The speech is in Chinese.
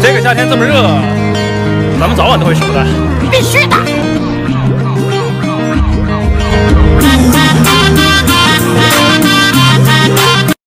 这个夏天这么热，咱们早晚都会熟的。 必须的。